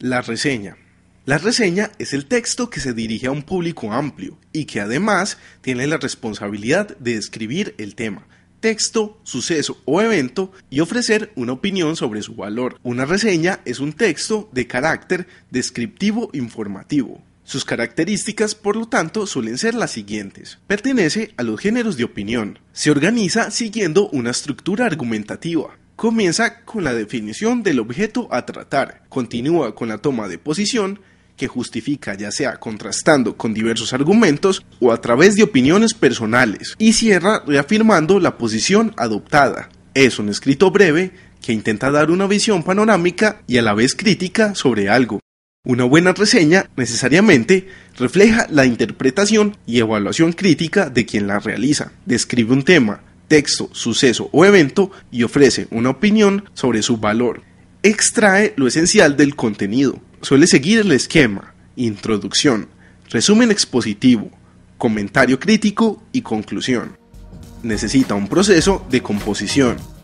La reseña. La reseña es el texto que se dirige a un público amplio y que además tiene la responsabilidad de describir el tema, texto, suceso o evento y ofrecer una opinión sobre su valor. Una reseña es un texto de carácter descriptivo informativo. Sus características, por lo tanto, suelen ser las siguientes. Pertenece a los géneros de opinión. Se organiza siguiendo una estructura argumentativa. Comienza con la definición del objeto a tratar, continúa con la toma de posición, que justifica ya sea contrastando con diversos argumentos o a través de opiniones personales, y cierra reafirmando la posición adoptada. Es un escrito breve que intenta dar una visión panorámica y a la vez crítica sobre algo. Una buena reseña necesariamente refleja la interpretación y evaluación crítica de quien la realiza, describe un tema, texto, suceso o evento y ofrece una opinión sobre su valor. Extrae lo esencial del contenido. Suele seguir el esquema: introducción, resumen expositivo, comentario crítico y conclusión. Necesita un proceso de composición.